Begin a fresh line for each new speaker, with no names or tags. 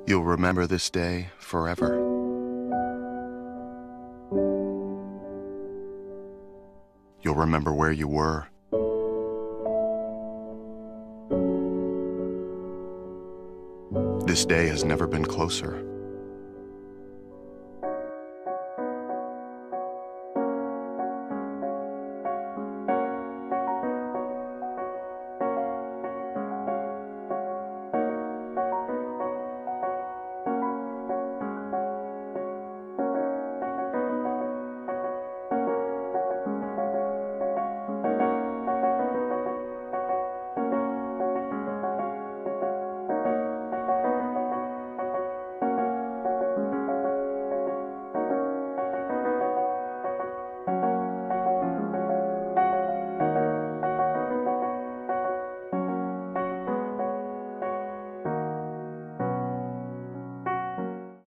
You'll remember this day forever. You'll remember where you were. This day has never been closer.